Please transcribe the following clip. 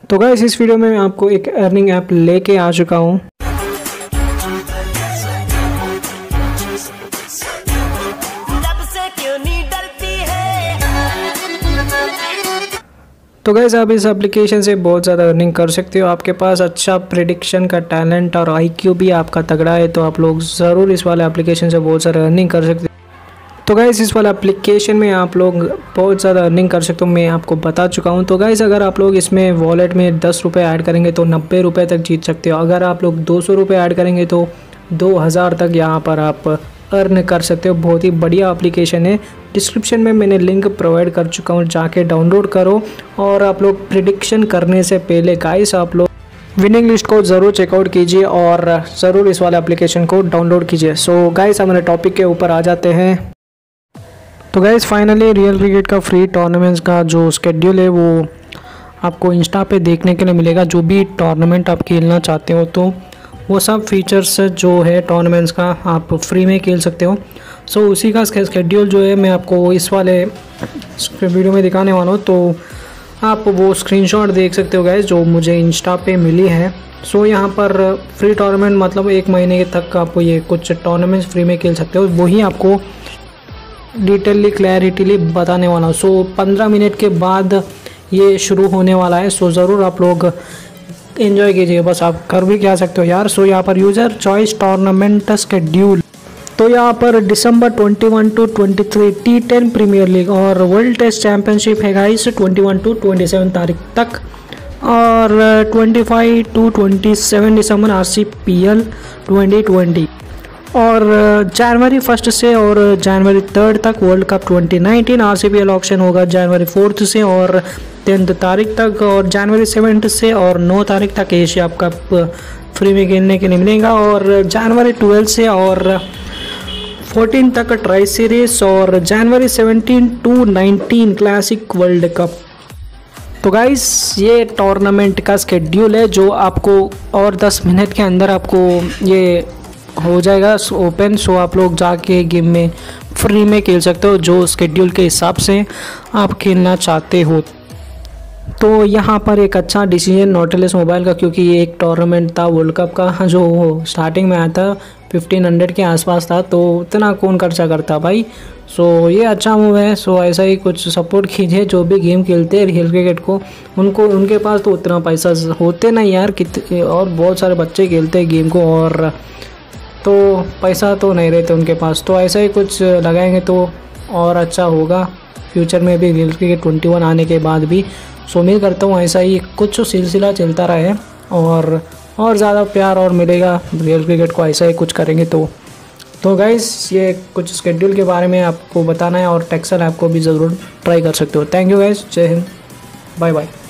तो गाइस इस वीडियो में मैं आपको एक अर्निंग ऐप लेके आ चुका हूँ। तो गाइस आप इस एप्लीकेशन से बहुत ज़्यादा अर्निंग कर सकते हो। आपके पास अच्छा प्रेडिक्शन का टैलेंट और आईक्यू भी आपका तगड़ा है तो आप लोग ज़रूर इस वाले एप्लीकेशन से बहुत सारा अर्निंग कर सकते हो। तो गाइस इस वाले एप्लीकेशन में आप लोग बहुत ज़्यादा अर्निंग कर सकते हो, मैं आपको बता चुका हूँ। तो गाइस अगर आप लोग इसमें वॉलेट में 10 रुपये ऐड करेंगे तो 90 रुपये तक जीत सकते हो। अगर आप लोग 200 रुपये ऐड करेंगे तो 2000 तक यहाँ पर आप अर्न कर सकते हो। बहुत ही बढ़िया एप्लीकेशन है। डिस्क्रिप्शन में मैंने लिंक प्रोवाइड कर चुका हूँ, जाके डाउनलोड करो। और आप लोग प्रिडिक्शन करने से पहले गाइस आप लोग विनिंग लिस्ट को ज़रूर चेकआउट कीजिए और ज़रूर इस वाले एप्लीकेशन को डाउनलोड कीजिए। सो गाइस हमारे टॉपिक के ऊपर आ जाते हैं। तो गाइस फाइनली रियल क्रिकेट का फ्री टूर्नामेंट्स का जो शेड्यूल है वो आपको इंस्टा पे देखने के लिए मिलेगा। जो भी टूर्नामेंट आप खेलना चाहते हो तो वो सब फीचर्स जो है टूर्नामेंट्स का आप फ्री में खेल सकते हो। सो उसी का शेड्यूल जो है मैं आपको इस वाले वीडियो में दिखाने वाला हूँ। तो आप वो स्क्रीनशॉट देख सकते हो गाइस जो मुझे इंस्टा पे मिली है। सो यहाँ पर फ्री टूर्नामेंट मतलब 1 महीने तक आपको ये कुछ टूर्नामेंट्स फ्री में खेल सकते हो, वही आपको डिटेलली क्लैरिटीली बताने वाला हूँ। सो 15 मिनट के बाद ये शुरू होने वाला है। सो ज़रूर आप लोग एंजॉय कीजिए। बस आप कर भी क्या सकते हो यार। सो यहाँ पर यूज़र चॉइस टूर्नामेंट शेड्यूल, तो यहाँ पर दिसंबर 21 to 23 T10 प्रीमियर लीग और वर्ल्ड टेस्ट चैम्पियनशिप है गाइस 21 to 27 तारीख तक, और 25 to 27 दिसंबर RCPL 2020, और जनवरी 1 से और जनवरी 3 तक वर्ल्ड कप 2019 RCPL ऑक्शन होगा जनवरी 4 से और 10 तारीख तक, और जनवरी 7 से और 9 तारीख तक एशिया कप फ्री में खेलने के लिए मिलेगा, और जनवरी 12 से और 14 तक ट्राई सीरीज, और जनवरी 17 to 19 क्लासिक वर्ल्ड कप। तो गाइस ये टूर्नामेंट का शेड्यूल है जो आपको और 10 मिनट के अंदर आपको ये हो जाएगा ओपन। सो आप लोग जाके गेम में फ्री में खेल सकते हो जो शेड्यूल के हिसाब से आप खेलना चाहते हो। तो यहाँ पर एक अच्छा डिसीजन नॉटिलस मोबाइल का, क्योंकि ये एक टूर्नामेंट था वर्ल्ड कप का जो स्टार्टिंग में आया था 1500 के आसपास था, तो इतना कौन खर्चा करता भाई। सो ये अच्छा मूव है। सो ऐसा ही कुछ सपोर्ट कीजिए जो भी गेम खेलते हैं रियल क्रिकेट को। उनके पास तो उतना पैसा होते नहीं यार, कितने और बहुत सारे बच्चे खेलते हैं गेम को और तो पैसा तो नहीं रहते उनके पास। तो ऐसा ही कुछ लगाएंगे तो और अच्छा होगा फ्यूचर में भी, रियल क्रिकेट 21 आने के बाद भी। सो उम्मीद करता हूँ ऐसा ही कुछ सिलसिला चलता रहे और ज़्यादा प्यार और मिलेगा रियल क्रिकेट को, ऐसा ही कुछ करेंगे तो गाइस ये कुछ शेड्यूल के बारे में आपको बताना है, और टेक्सल ऐप को भी ज़रूर ट्राई कर सकते हो। थैंक यू गाइस, जय हिंद, बाय बाय।